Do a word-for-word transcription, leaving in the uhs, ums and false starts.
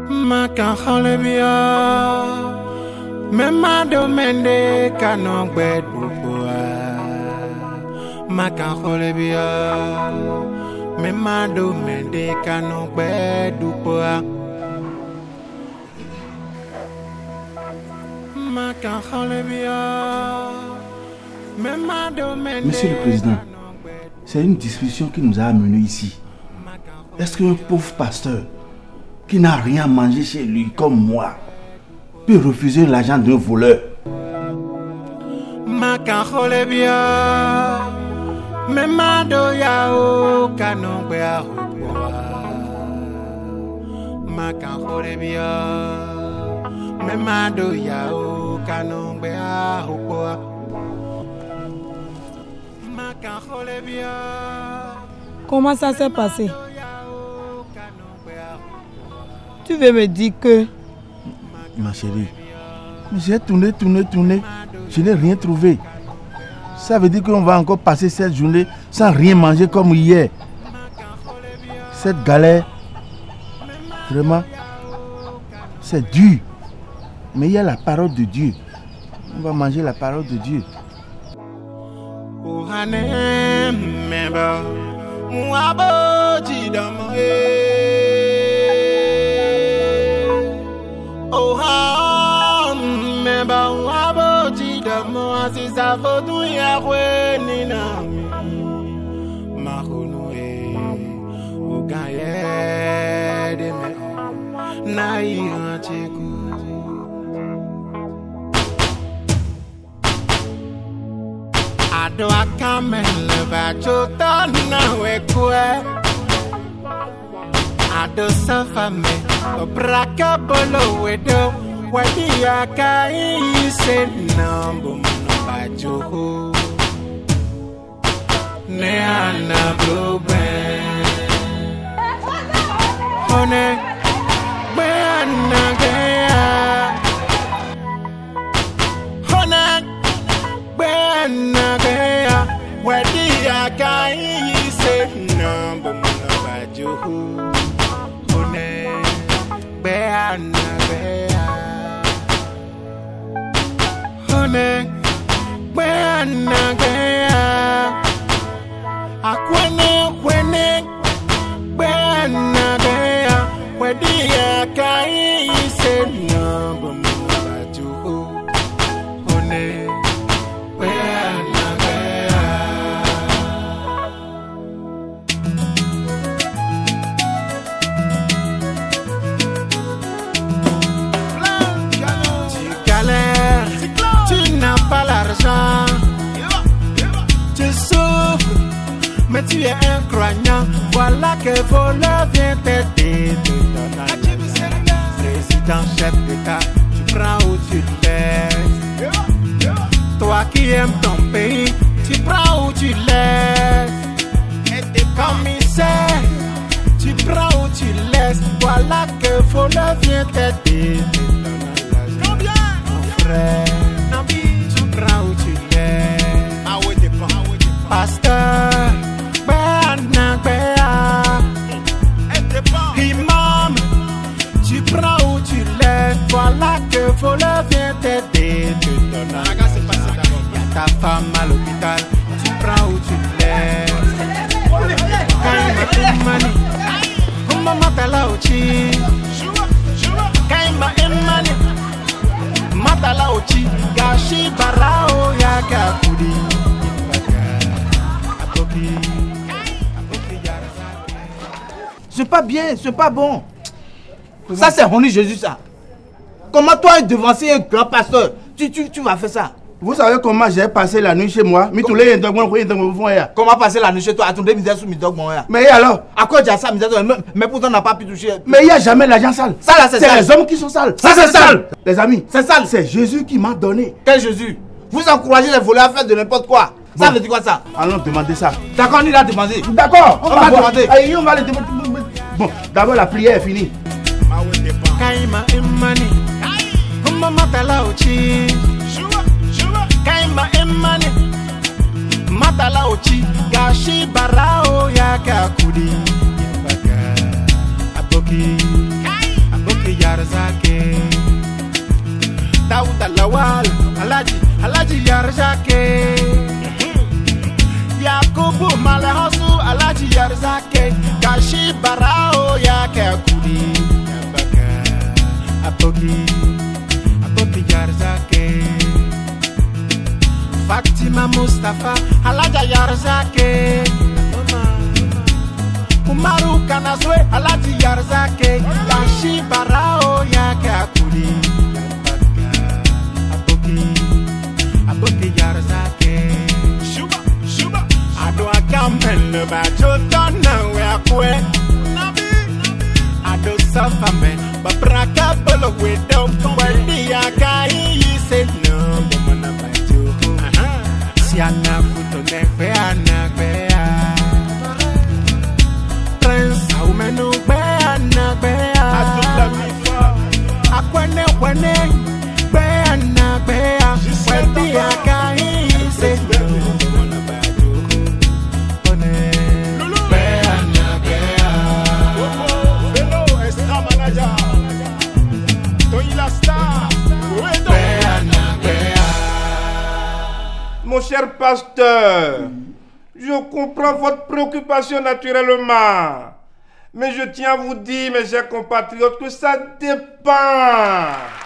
Makan Kholebia, Memado Mende Kanon Bedupua. Makan Kholebia, Memado Mende Kanon Bedupua. Makan Kholebia, Memado Mende. Monsieur le Président, c'est une discussion qui nous a amenés ici. Est-ce qu'un pauvre pasteur qui n'a rien mangé chez lui comme moi peut refuser l'argent d'un voleur? Makan Kholebia, Memado Yao Kanon Beahoua. Makan Kholebia, Memado Yao Kanon Beahoua. Makan Kholebia. Comment ça s'est passé? Tu veux me dire que... Ma chérie, j'ai tourné, tourné, tourné. Je n'ai rien trouvé. Ça veut dire qu'on va encore passer cette journée sans rien manger comme hier. Cette galère, vraiment, c'est dur. Mais il y a la parole de Dieu. On va manger la parole de Dieu. Oh, ha, memba wabo jidamo asisa fodu ya kweni na mi mahonue ugaye de me na ihacheku ado akamele bachota na wekwe ado safame Braka bolo wedo wadi akai se nambo bajo ne ana blobe hone be ana gaya hone be ana gaya wadi akai se nambo bajo hone Bea na bea, hone bea na bea, akwene kwene bea na bea, wedia kai se na bombajo, hone bea na bea. Tu n'as pas l'argent, tu souffres, mais tu es incroyant. Voilà que voleur vient t'aider, te donne la président, chef d'État, tu prends ou tu laisses. Toi qui aimes ton pays, tu prends ou tu laisses. Et tes commissaires, tu prends ou tu laisses. Voilà que voleur vient t'aider, te donne la combien, mon frère? Tu prends ou tu laisses. Ah ouais, dépend. Pasteur, Béana, Béa. Imam, tu prends ou tu laisses. Voilà que voleur vient t'aider. Tu donnes la grâce. Y'a ta femme à l'hôpital. Tu prends ou tu laisses. Kaima Imani, Maman Talauchi. Kaima Imani. Matala ochi gashi barao ya kakudi c'est pas bien, c'est pas bon. Ça c'est Roni Jésus ça. Comment toi devancer un grand pasteur, tu, tu, tu vas faire ça? Vous savez comment j'ai passé la nuit chez moi? Comment passer la nuit chez toi? Attendez, mais alors? À quoi j'ai ça? Mais pourtant on n'a pas pu toucher. Mais il n'y a jamais l'argent sale. Ça là c'est sale. C'est les hommes qui sont sales. Ça c'est sale. Les amis, c'est sale. C'est Jésus qui m'a donné. Quel Jésus? Vous encouragez les voleurs à faire de n'importe quoi. Ça veut dire quoi ça? Allons demander ça. D'accord, on ira demander. D'accord, on, on va, va demander. Allez, on va le demander. Bon, d'abord la prière est finie. Kaima Imani, Mama Talauchi. Kaima Imani, Matalauchi, Gashi Barao Yakakudi. Aboki, Aboki Yarzake. Yakubu Malehosu Alaji Yarzake. Kashi Barao Yake Kudi. Apoki, Apoki Yarzake. Fatima Mustafa Alaja Yarzake. Umaru Kanazwe Alaji Yarzake. Kashi Barao Yake Akudi. Apoki, Apoki Yarzake. Shuba, Shuba. Ado Akamel Bajotana Wakwe. Nabi, Ado Safame. Babraka Bolo Widow. Wadi Akai said no. Bomana Bajo. Siana Futo Nekwe Anakbea. Prince Aumenu Bea Nakbea. Akwene Wene Bea Nakbea. Wadi Akai said no. Bomana Bajo. Bea Nakbea. Hello, Extra Manager. Toila Star. Mon cher pasteur, je comprends votre préoccupation naturellement. Mais je tiens à vous dire, mes chers compatriotes, que ça dépend.